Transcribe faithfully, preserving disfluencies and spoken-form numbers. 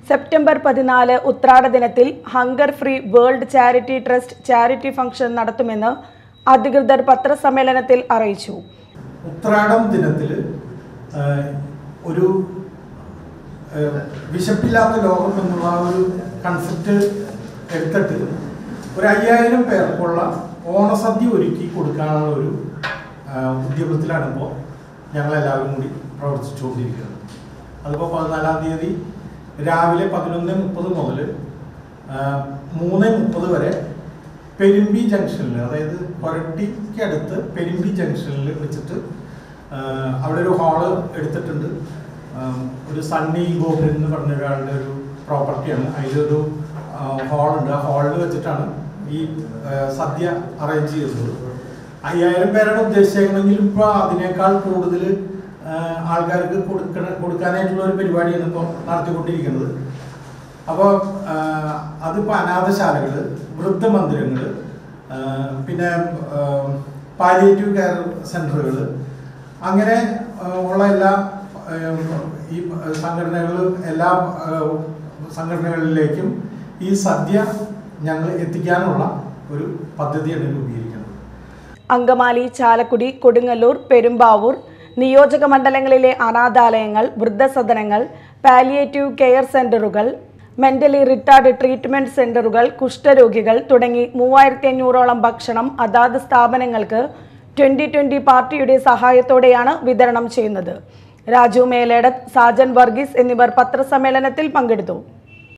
September പതിനാല് ഉത്രാട ദിനത്തിൽ hunger free world charity trust charity function നടത്തുമെന്ന് അധികൃതർ പത്രസമ്മേളനത്തിൽ അറിയിച്ചു. ഉത്രാടം ദിനത്തിൽ ഒരു വിശപ്പില്ലാത്ത ലോകം എന്നുള്ള ഒരു കൺസെപ്റ്റ് എടുത്തിട്ട് ഒരു അയ്യായിരം പേർക്കുള്ള ഓണസദ്യ ഒരുക്കി കൊടുക്കാനുള്ള ഒരു ഉദ്യമത്തിലാണ് ഇപ്പോൾ ഞങ്ങളെല്ലാവരും കൂടി പ്രവർത്തിച്ചുകൊണ്ടിരിക്കുന്നത്. അതിപ്പോൾ പതിനാലാം തീയതി രാവിലെ പതിനൊന്ന് മുപ്പത് മുതൽ മൂന്ന് മുപ്പത് വരെ പെരുമ്പി ജംഗ്ഷനിൽ, അതായത് കൊരട്ടിക്കടുത്ത് പെരുമ്പി ജംഗ്ഷനിൽ വെച്ചിട്ട് അവിടെ ഒരു ഹാള് എടുത്തിട്ടുണ്ട്. ഒരു സണ്ണി ഗോകുൽ എന്ന് പറഞ്ഞ ഒരാളുടെ ഒരു പ്രോപ്പർട്ടിയാണ്. അതിലൊരു ഹാളുണ്ട്. ആ ഹാളിൽ വെച്ചിട്ടാണ് ഈ സദ്യ അറേഞ്ച് ചെയ്തത്. അയ്യായിരം പേരാണ് ഉദ്ദേശിച്ചേക്കണമെങ്കിൽ ഇപ്പോൾ അതിനേക്കാൾ കൂടുതൽ ആൾക്കാർക്ക് കൊടുക്കണ കൊടുക്കാനായിട്ടുള്ള ഒരു പരിപാടിയാണ് ഇപ്പോൾ നടത്തിക്കൊണ്ടിരിക്കുന്നത്. അപ്പോൾ അതിപ്പോൾ അനാഥശാലകൾ, വൃദ്ധമന്ദിരങ്ങൾ, പിന്നെ പാലിയേറ്റീവ് കെയർ സെൻ്ററുകൾ, അങ്ങനെ ഉള്ള എല്ലാ ഈ സംഘടനകൾ എല്ലാ സംഘടനകളിലേക്കും ഈ സദ്യ ഞങ്ങൾ എത്തിക്കാനുള്ള ഒരു പദ്ധതിയാണ് രൂപീകരിക്കുന്നത്. അങ്കമാലി, ചാലക്കുടി, കൊടുങ്ങല്ലൂർ, പെരുമ്പാവൂർ നിയോജക മണ്ഡലങ്ങളിലെ അനാഥാലയങ്ങൾ, വൃദ്ധസദനങ്ങൾ, പാലിയേറ്റീവ് കെയർ സെൻ്ററുകൾ, മെൻ്റലി റിട്ടാർഡ് ട്രീറ്റ്മെൻറ്റ് സെൻ്ററുകൾ, കുഷ്ഠരോഗികൾ തുടങ്ങി മൂവായിരത്തി അഞ്ഞൂറോളം ഭക്ഷണം അതാത് സ്ഥാപനങ്ങൾക്ക് ട്വൻ്റി ട്വൻ്റി പാർട്ടിയുടെ സഹായത്തോടെയാണ് വിതരണം ചെയ്യുന്നത്. രാജു മേലേടത്ത്, സാജൻ വർഗീസ് എന്നിവർ പത്രസമ്മേളനത്തിൽ പങ്കെടുത്തു.